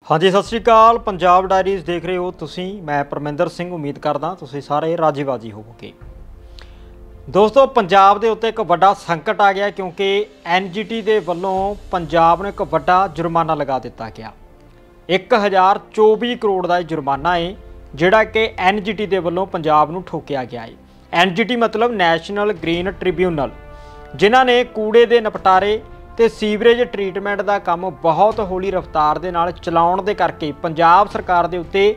हाँ जी, सत श्री अकाल। पंजाब डायरीज़ देख रहे हो तुसी। मैं परमिंदर सिंह। उम्मीद करदा तुसी सारे राजीबाजी होवोगे। दोस्तों, पंजाब दे उत्ते एक वड्डा संकट आ गया क्योंकि NGT दे वल्लों पंजाब नूं एक वड्डा जुर्माना लगा दिता गया। 1024 करोड़ का जुर्माना है जिहड़ा कि NGT दे वल्लों पंजाब नूं ठोकिया गया है। NGT मतलब नैशनल ग्रीन ट्रिब्यूनल, जिन्हां ने कूड़े दे निपटारे ते सीवरेज ट्रीटमेंट का काम बहुत हौली रफ्तार दे नाल चलाउण दे करके पंजाब सरकार दे उत्ते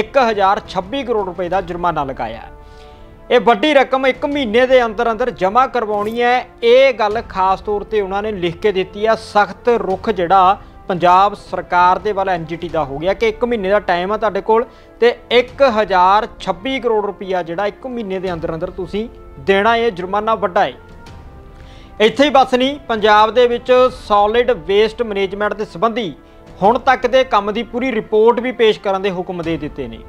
1026 करोड़ रुपए का जुर्माना लगाया। ये वड्डी रकम एक महीने के अंदर अंदर जमा करवाउणी है। ये गल खास तौर पर उन्होंने लिख के दी है। सख्त रुख जिहड़ा पंजाब सरकार दे वाला NGT का हो गया कि एक महीने का टाइम है तुहाडे कोल ते 1026 करोड़ रुपया जिहड़ा एक महीने के अंदर अंदर तुसीं देना। ये जुर्माना वड्डा है। ਇੱਥੇ ही बस नहीं, पंजाब दे विच सॉलिड वेस्ट मैनेजमेंट के संबंधी हुण तक के काम की पूरी रिपोर्ट भी पेश करने के हुक्म दे दिते ने।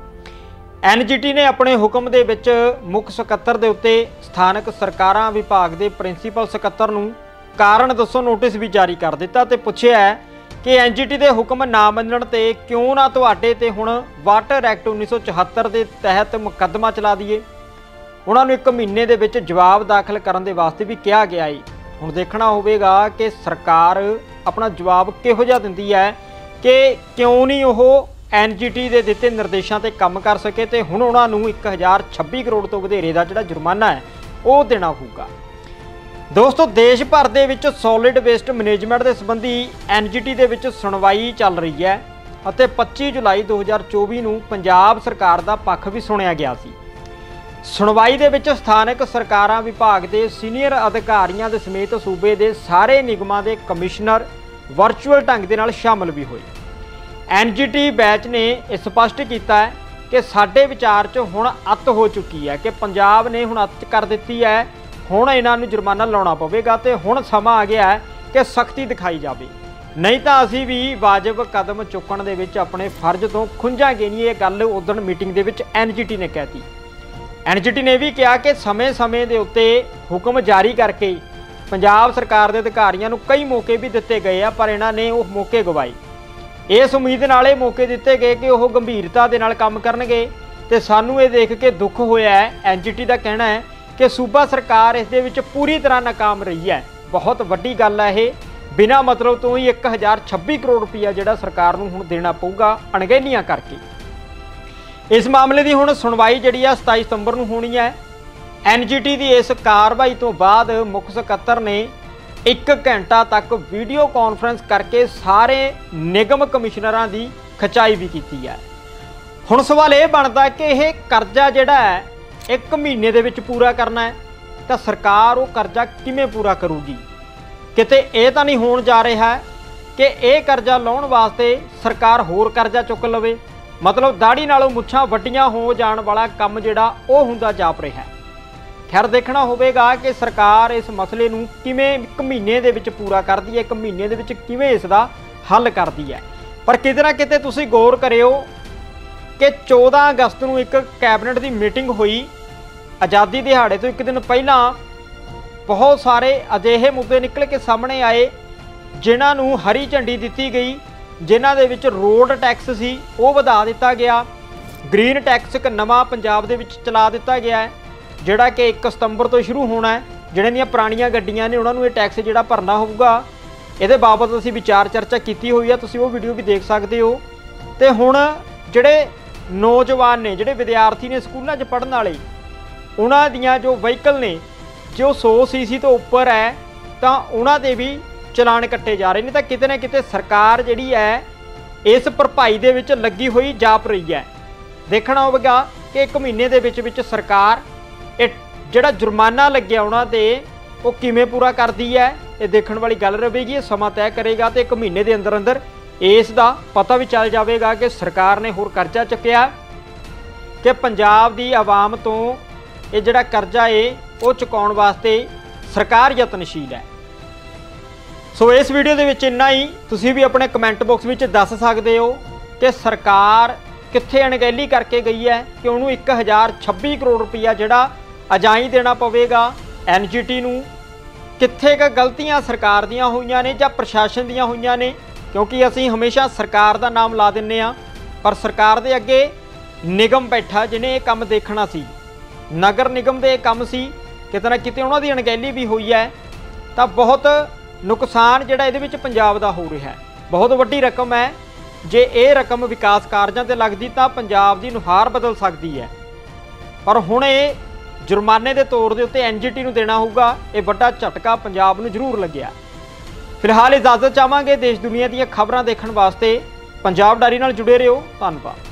NGT ने अपने हुक्म दे विच मुख सकत्तर दे उत्ते स्थानक सरकारां विभाग के प्रिंसीपल सकत्तर नूं कारण दसो नोटिस भी जारी कर दिता ते पुछिआ है कि NGT के हुक्म ना मनण ते क्यों ना तुहाडे ते हुण वाटर एक्ट 1974 के तहत मुकदमा चला दीए। उन्होंने एक महीने के विच जवाब दाखिल करने के वास्ते भी कहा गया है। हुण देखना होवेगा कि सरकार अपना जवाब किहो जिहा दिंदी है कि क्यों नहीं वो NGT के दिते निर्देशों पर काम कर सके तो हुण उन्होंने 1026 करोड़ तो वधेरे का जिहड़ा जुर्माना है वो देना होगा। दोस्तों, देश भर दे विच सॉलिड वेस्ट मैनेजमेंट के संबंधी NGT दे विच सुनवाई चल रही है और 25 जुलाई 2024 नूं पंजाब सरकार का पक्ष भी सुनिया गया सी। सुनवाई दे विच स्थानक सरकारां विभाग के सीनियर अधिकारियों के समेत सूबे के सारे निगमां के कमिश्नर वर्चुअल ढंग के नाल शामिल भी होए। NGT बैच ने स्पष्ट किया है कि साडे विचार च हुण अत हो चुकी है कि पंजाब ने हुण अत कर दिती है। हुण इन्हां नूं जुर्माना लाउणा पवेगा ते हुण समा आ गया है कि सख्ती दिखाई जावे, नहीं तो असीं भी वाजिब कदम चुकण दे विच अपने फर्ज तो खुंजांगे नहीं। ये गल उदण मीटिंग दे विच NGT ने कहती। NGT ने भी कहा कि समय समय के उत्ते हुक्म जारी करके पंजाब सरकार के अधिकारियों को कई मौके भी दिते गए हैं, पर इन्हों ने वो मौके गवाए। इस उम्मीद नाल ये मौके दिते गए कि वह गंभीरता के नाल काम करनगे ते सानू ये देख के दुख होया है। NGT का कहना है कि सूबा सरकार इस दे विच पूरी तरह नाकाम रही है। बहुत वड्डी गल है ये। बिना मतलब तो ही 1026 करोड़ रुपया जिहड़ा सरकार नूं हुण देना पऊगा अणगहलियां करके। इस मामले की हुण सुनवाई जिहड़ी आ 27 सितंबर नूं होनी है। NGT की इस कार्रवाई तो बाद मुख सकत्तर ने 1 घंटा तक वीडियो कॉन्फ्रेंस करके सारे निगम कमिश्नरां की खिंचाई भी की है। हुण सवाल ये बनता कि यह करजा जिहड़ा है 1 महीने दे विच पूरा करना है तो सरकार वो करजा किवें पूरा करूगी। किते ये तो नहीं होण जा रहा है कि यह करजा लाउण वास्ते सरकार होर करजा चुक लवे, मतलब दाड़ी नालों मुच्छां वड्डियां हो जाण वाला काम जिहड़ा वो हुंदा जाप रहा है। खैर, देखना होवेगा कि सरकार इस मसले नूं किवें 1 महीने दे विच पूरा करदी है, 1 महीने दे विच किवें इसदा हल करदी है। पर किते ना किते तुसीं गौर करिओ कि 14 अगस्त नूं एक कैबिनेट की मीटिंग हुई। आज़ादी दिहाड़े तो एक दिन पहलां बहुत सारे अजिहे मुद्दे निकल के सामने आए जिन्हां नूं हरी झंडी दित्ती गई, जिन्हां दे विच रोड टैक्स सी वो वधा दिता गया। ग्रीन टैक्स एक नवां पंजाब दे विच चला दिता गया है जिहड़ा कि 1 सितंबर तो शुरू होना है। जिहड़ियां ਦੀਆਂ पुरानियां गड्डियां ने उन्हां नूं ये टैक्स जिहड़ा भरना होਊਗਾ। ਇਹਦੇ बाबत असीं विचार चर्चा कीती हुई है, तुसीं वो वीडियो भी देख सकते हो। ते हुण जिहड़े नौजवान ने, जिहड़े विद्यार्थी ने स्कूलों 'च पढ़न वाले, उन्हां दियां जो व्हीकल ने जो 100 सीसी तो उपर है तो उन्हां दे भी चलान कट्टे जा रहे हैं। तो किते ना किते सरकार जिहड़ी है इस भरपाई दे विच लगी हुई जाप रही है। देखना होगा कि 1 महीने दे विच सरकार जिहड़ा जुर्माना लग्या उन्हां ते वो किवें पूरा करदी है। ये देखण वाली गल रहेगी। ये समा तय करेगा तो 1 महीने के अंदर अंदर इस दा पता भी चल जाएगा कि सरकार ने होर करजा चुक्या कि पंजाब की आवाम तो ये जिहड़ा करजा है वो चुकाउण वास्ते सरकार यतनशील है। सो इस वीडियो के विच इन्ना ही। तुसीं भी अपने कमेंट बॉक्स में दस सकते हो कि सरकार कित्थे अणगहली करके गई है कि उन्होंने 1026 करोड़ रुपया जिहड़ा अजाई देना पवेगा NGT नूं। कित्थे क गलतियां सरकार दियां होईयां ने जां प्रशासन दियां होईयां ने क्योंकि असीं हमेशा सरकार का नाम ला दिंने आ, पर सरकार के अगे निगम बैठा जिन्हें ये काम देखना सी, नगर निगम के काम सी, किते ना किते उन्हां दी अणगहली भी हुई है। तो बहुत नुकसान जिहड़ा इहदे विच पंजाब दा हो रहा है, बहुत वड्डी रकम है। जे ये रकम विकास कारजां ते लगदी तां पंजाब दी नुहार बदल सकदी है, पर हुण ये जुर्माने के तौर के उत्ते NGT नूं देना होगा। ये वड्डा झटका पंजाब नूं जरूर लग्या। फिलहाल इजाजत चाहांगे। देश दुनिया दी खबरां देखण वास्ते पंजाब डायरी नाल जुड़े रहो। धन्नवाद।